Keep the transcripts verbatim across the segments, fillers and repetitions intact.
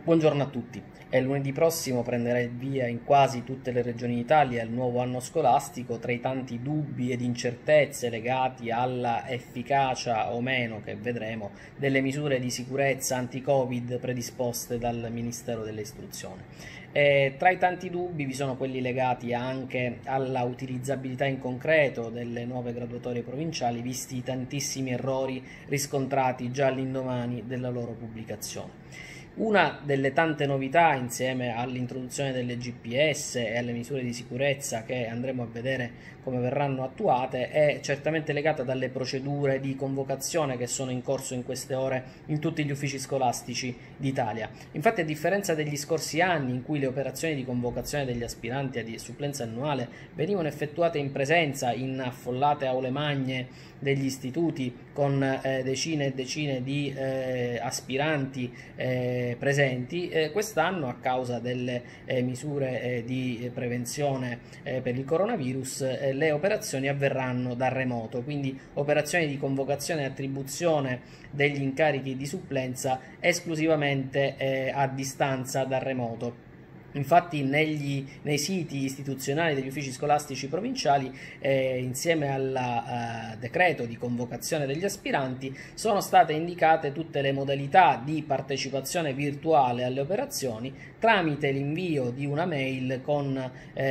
Buongiorno a tutti. È lunedì prossimo prenderà il via in quasi tutte le regioni d'Italia il nuovo anno scolastico. Tra i tanti dubbi ed incertezze legati alla efficacia o meno, che vedremo, delle misure di sicurezza anti-Covid predisposte dal Ministero dell'Istruzione. E tra i tanti dubbi vi sono quelli legati anche alla utilizzabilità in concreto delle nuove graduatorie provinciali, visti i tantissimi errori riscontrati già all'indomani della loro pubblicazione. Una delle tante novità, insieme all'introduzione delle G P S e alle misure di sicurezza che andremo a vedere come verranno attuate, è certamente legata dalle procedure di convocazione che sono in corso in queste ore in tutti gli uffici scolastici d'Italia. Infatti, a differenza degli scorsi anni, in cui le operazioni di convocazione degli aspiranti a supplenza annuale venivano effettuate in presenza in affollate aule magne degli istituti con eh, decine e decine di eh, aspiranti eh, presenti, eh, quest'anno, a causa delle eh, misure eh, di prevenzione eh, per il coronavirus, eh, le operazioni avverranno da remoto, quindi operazioni di convocazione e attribuzione degli incarichi di supplenza esclusivamente eh, a distanza da remoto. Infatti negli, nei siti istituzionali degli uffici scolastici provinciali, eh, insieme al eh, decreto di convocazione degli aspiranti, sono state indicate tutte le modalità di partecipazione virtuale alle operazioni tramite l'invio di una mail con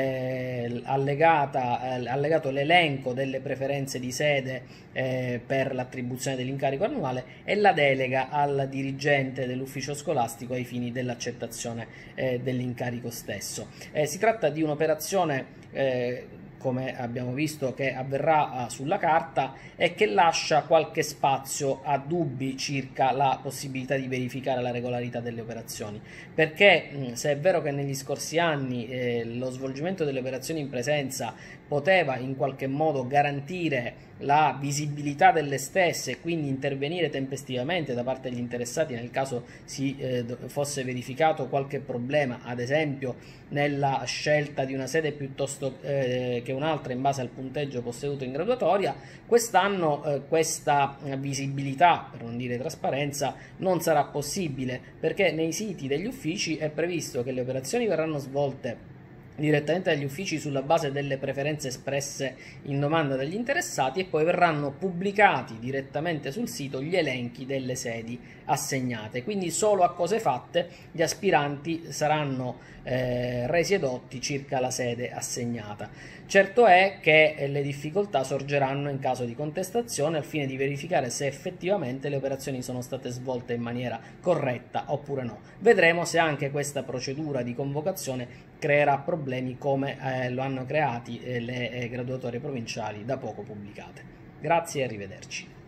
eh, allegata, eh, allegato l'elenco delle preferenze di sede eh, per l'attribuzione dell'incarico annuale e la delega al dirigente dell'ufficio scolastico ai fini dell'accettazione eh, dell'incarico stesso. Eh, si tratta di un'operazione, eh, come abbiamo visto, che avverrà uh, sulla carta e che lascia qualche spazio a dubbi circa la possibilità di verificare la regolarità delle operazioni, perché mh, se è vero che negli scorsi anni eh, lo svolgimento delle operazioni in presenza poteva in qualche modo garantire la visibilità delle stesse e quindi intervenire tempestivamente da parte degli interessati nel caso si eh, fosse verificato qualche problema, ad esempio nella scelta di una sede piuttosto eh, che un'altra in base al punteggio posseduto in graduatoria, quest'anno eh, questa visibilità, per non dire trasparenza, non sarà possibile, perché nei siti degli uffici è previsto che le operazioni verranno svolte direttamente dagli uffici sulla base delle preferenze espresse in domanda dagli interessati e poi verranno pubblicati direttamente sul sito gli elenchi delle sedi assegnate, quindi solo a cose fatte gli aspiranti saranno eh, resi edotti circa la sede assegnata. Certo è che le difficoltà sorgeranno in caso di contestazione al fine di verificare se effettivamente le operazioni sono state svolte in maniera corretta oppure no. Vedremo se anche questa procedura di convocazione creerà problemi come eh, lo hanno creati eh, le eh, graduatorie provinciali da poco pubblicate. Grazie e arrivederci.